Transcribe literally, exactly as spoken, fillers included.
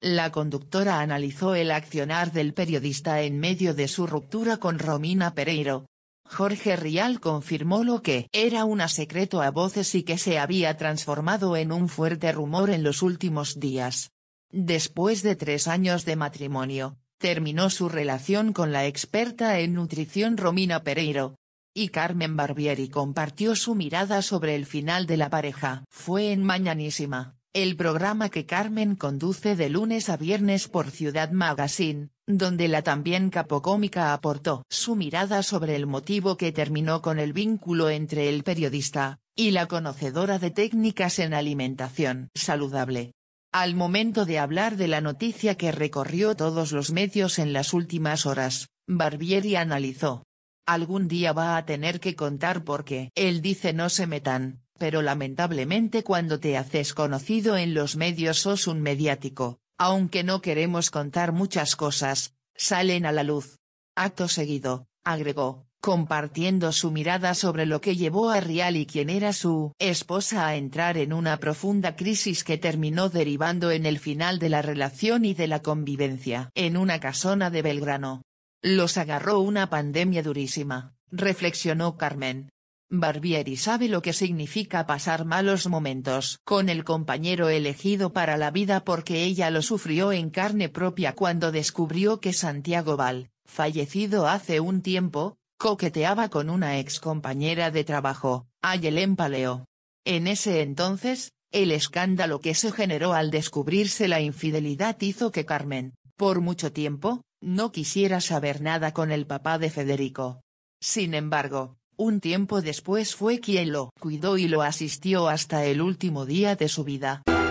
La conductora analizó el accionar del periodista en medio de su ruptura con Romina Pereiro. Jorge Rial confirmó lo que era un secreto a voces y que se había transformado en un fuerte rumor en los últimos días. Después de tres años de matrimonio, terminó su relación con la experta en nutrición Romina Pereiro. Y Carmen Barbieri compartió su mirada sobre el final de la pareja. Fue en Mañanísima, el programa que Carmen conduce de lunes a viernes por Ciudad Magazine, donde la también capocómica aportó su mirada sobre el motivo que terminó con el vínculo entre el periodista y la conocedora de técnicas en alimentación saludable. Al momento de hablar de la noticia que recorrió todos los medios en las últimas horas, Barbieri analizó: algún día va a tener que contar porque él dice no se metan, pero lamentablemente cuando te haces conocido en los medios sos un mediático, aunque no queremos contar muchas cosas, salen a la luz. Acto seguido, agregó, compartiendo su mirada sobre lo que llevó a Rial y quien era su esposa a entrar en una profunda crisis que terminó derivando en el final de la relación y de la convivencia en una casona de Belgrano. Los agarró una pandemia durísima, reflexionó Carmen. Barbieri sabe lo que significa pasar malos momentos con el compañero elegido para la vida porque ella lo sufrió en carne propia cuando descubrió que Santiago Val, fallecido hace un tiempo, coqueteaba con una ex compañera de trabajo, Ayelen Paleo. En ese entonces, el escándalo que se generó al descubrirse la infidelidad hizo que Carmen, por mucho tiempo, no quisiera saber nada con el papá de Federico. Sin embargo, un tiempo después fue quien lo cuidó y lo asistió hasta el último día de su vida.